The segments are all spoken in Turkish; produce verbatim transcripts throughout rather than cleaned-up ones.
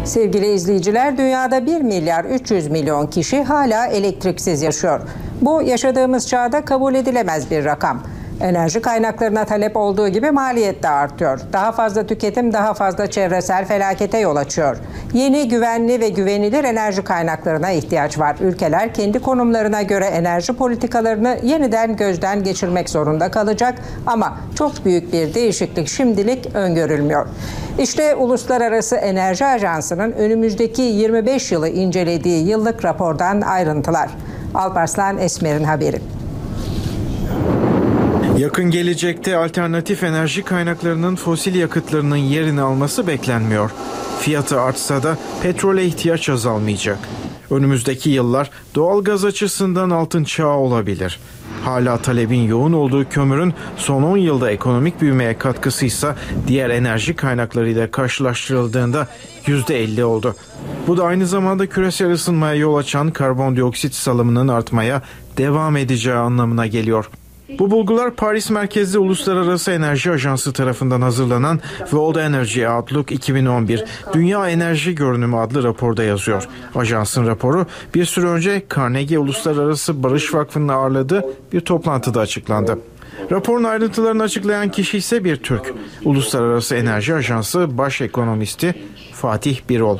Sevgili izleyiciler, dünyada bir milyar üç yüz milyon kişi hala elektriksiz yaşıyor. Bu yaşadığımız çağda kabul edilemez bir rakam. Enerji kaynaklarına talep olduğu gibi maliyet de artıyor. Daha fazla tüketim daha fazla çevresel felakete yol açıyor. Yeni, güvenli ve güvenilir enerji kaynaklarına ihtiyaç var. Ülkeler kendi konumlarına göre enerji politikalarını yeniden gözden geçirmek zorunda kalacak ama çok büyük bir değişiklik şimdilik öngörülmüyor. İşte Uluslararası Enerji Ajansı'nın önümüzdeki yirmi beş yılı incelediği yıllık rapordan ayrıntılar. Alparslan Esmer'in haberi. Yakın gelecekte alternatif enerji kaynaklarının fosil yakıtlarının yerini alması beklenmiyor. Fiyatı artsa da petrole ihtiyaç azalmayacak. Önümüzdeki yıllar doğal gaz açısından altın çağı olabilir. Hala talebin yoğun olduğu kömürün son on yılda ekonomik büyümeye katkısıysa diğer enerji kaynaklarıyla karşılaştırıldığında yüzde elli oldu. Bu da aynı zamanda küresel ısınmaya yol açan karbondioksit salımının artmaya devam edeceği anlamına geliyor. Bu bulgular Paris merkezli Uluslararası Enerji Ajansı tarafından hazırlanan World Energy Outlook iki bin on bir Dünya Enerji Görünümü adlı raporda yazıyor. Ajansın raporu bir süre önce Carnegie Uluslararası Barış Vakfı'nın ağırladığı bir toplantıda açıklandı. Raporun ayrıntılarını açıklayan kişi ise bir Türk. Uluslararası Enerji Ajansı Baş Ekonomisti Fatih Birol.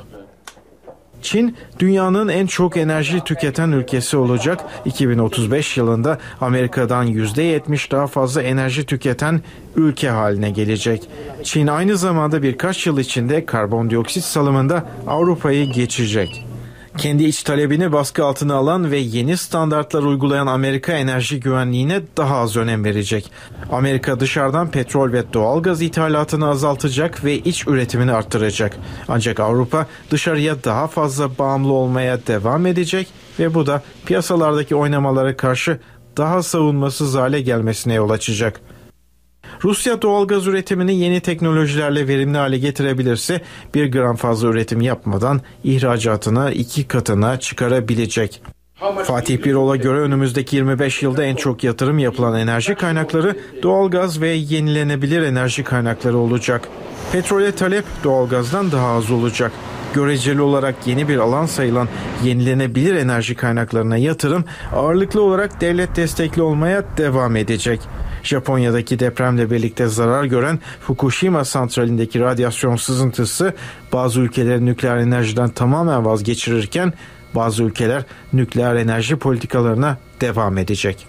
Çin, dünyanın en çok enerji tüketen ülkesi olacak. iki bin otuz beş yılında Amerika'dan yüzde yetmiş daha fazla enerji tüketen ülke haline gelecek. Çin aynı zamanda birkaç yıl içinde karbondioksit salımında Avrupa'yı geçecek. Kendi iç talebini baskı altına alan ve yeni standartlar uygulayan Amerika enerji güvenliğine daha az önem verecek. Amerika dışarıdan petrol ve doğalgaz ithalatını azaltacak ve iç üretimini arttıracak. Ancak Avrupa dışarıya daha fazla bağımlı olmaya devam edecek ve bu da piyasalardaki oynamalara karşı daha savunmasız hale gelmesine yol açacak. Rusya doğalgaz üretimini yeni teknolojilerle verimli hale getirebilirse bir gram fazla üretim yapmadan ihracatını iki katına çıkarabilecek. Fatih Birol'a göre önümüzdeki yirmi beş yılda en çok yatırım yapılan enerji kaynakları doğalgaz ve yenilenebilir enerji kaynakları olacak. Petrole talep doğalgazdan daha az olacak. Göreceli olarak yeni bir alan sayılan yenilenebilir enerji kaynaklarına yatırım ağırlıklı olarak devlet destekli olmaya devam edecek. Japonya'daki depremle birlikte zarar gören Fukushima santralindeki radyasyon sızıntısı bazı ülkeleri nükleer enerjiden tamamen vazgeçirirken bazı ülkeler nükleer enerji politikalarına devam edecek.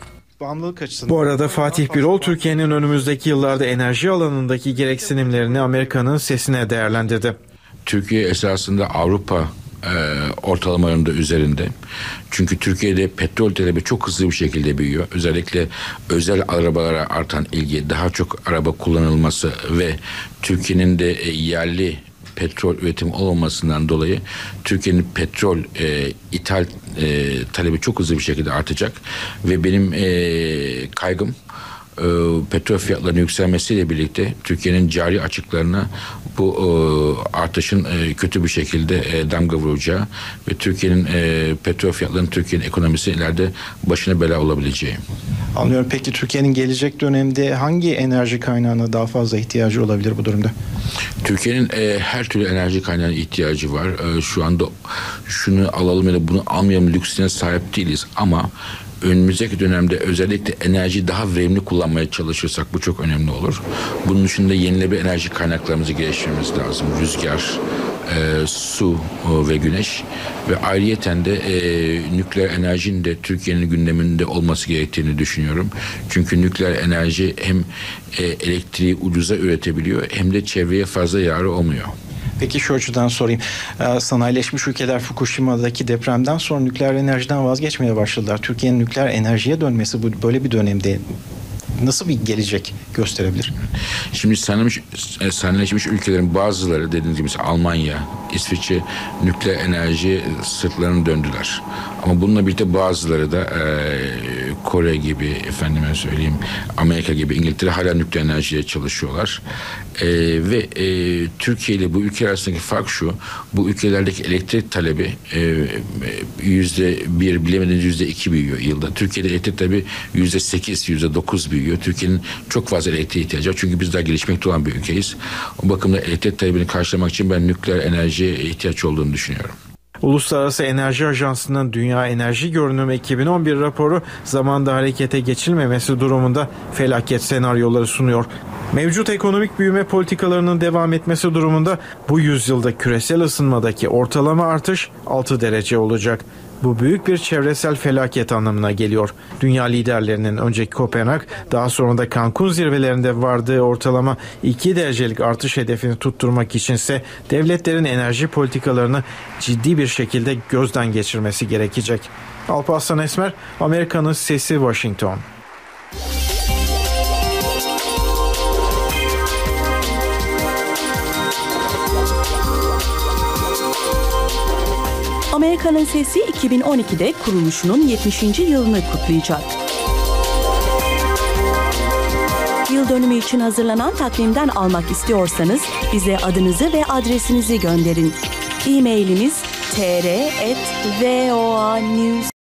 Bu arada Fatih Birol, Türkiye'nin önümüzdeki yıllarda enerji alanındaki gereksinimlerini Amerika'nın sesine değerlendirdi. Türkiye esasında Avrupa e, ortalamalarında üzerinde. Çünkü Türkiye'de petrol talebi çok hızlı bir şekilde büyüyor. Özellikle özel arabalara artan ilgi, daha çok araba kullanılması ve Türkiye'nin de e, yerli petrol üretimi olmamasından dolayı Türkiye'nin petrol e, ithal e, talebi çok hızlı bir şekilde artacak ve benim e, kaygım e, petrol fiyatlarının yükselmesiyle birlikte Türkiye'nin cari açıklarına bu e, artışın e, kötü bir şekilde e, damga vuracağı ve Türkiye'nin e, petrol fiyatlarının Türkiye'nin ekonomisi ileride başına bela olabileceği. Anlıyorum. Peki Türkiye'nin gelecek dönemde hangi enerji kaynağına daha fazla ihtiyacı olabilir bu durumda? Türkiye'nin e, her türlü enerji kaynağına ihtiyacı var. E, şu anda şunu alalım ya da bunu almayalım lüksüne sahip değiliz ama önümüzdeki dönemde özellikle enerjiyi daha verimli kullanmaya çalışırsak bu çok önemli olur. Bunun dışında yenilenebilir enerji kaynaklarımızı geliştirmemiz lazım. Rüzgar, e, su e, ve güneş ve ayrıyeten de e, nükleer enerjinin de Türkiye'nin gündeminde olması gerektiğini düşünüyorum. Çünkü nükleer enerji hem e, elektriği ucuza üretebiliyor hem de çevreye fazla yararı olmuyor. Peki şu açıdan sorayım. Ee, sanayileşmiş ülkeler Fukushima'daki depremden sonra nükleer enerjiden vazgeçmeye başladılar. Türkiye'nin nükleer enerjiye dönmesi bu böyle bir dönemde nasıl bir gelecek gösterebilir? Şimdi sanayileşmiş, sanayileşmiş ülkelerin bazıları dediğiniz gibi Almanya, İsviçre nükleer enerji sırtlarını döndüler. Ama bununla birlikte bazıları da e, Kore gibi, efendime söyleyeyim Amerika gibi, İngiltere hala nükleer enerjiye çalışıyorlar. E, ve e, Türkiye ile bu ülke arasındaki fark şu: bu ülkelerdeki elektrik talebi e, yüzde bir, bilemediniz yüzde iki büyüyor yılda. Türkiye'de elektrik talebi yüzde sekiz, yüzde dokuz büyüyor. Türkiye'nin çok fazla elektriğe ihtiyacı var. Çünkü biz daha gelişmekte olan bir ülkeyiz. O bakımda elektrik talebini karşılamak için ben nükleer enerjiye ihtiyaç olduğunu düşünüyorum. Uluslararası Enerji Ajansı'nın Dünya Enerji Görünümü iki bin on bir raporu zamanda harekete geçilmemesi durumunda felaket senaryoları sunuyor. Mevcut ekonomik büyüme politikalarının devam etmesi durumunda bu yüzyılda küresel ısınmadaki ortalama artış altı derece olacak. Bu büyük bir çevresel felaket anlamına geliyor. Dünya liderlerinin önceki Kopenhag, daha sonra da Cancun zirvelerinde vardığı ortalama iki derecelik artış hedefini tutturmak içinse devletlerin enerji politikalarını ciddi bir şekilde gözden geçirmesi gerekecek. Alparslan Esmer, Amerika'nın Sesi, Washington. Amerika'nın Sesi iki bin on ikide kuruluşunun yetmişinci yılını kutlayacak. Yıl dönümü için hazırlanan takvimden almak istiyorsanız bize adınızı ve adresinizi gönderin. E-mailimiz t r at voanews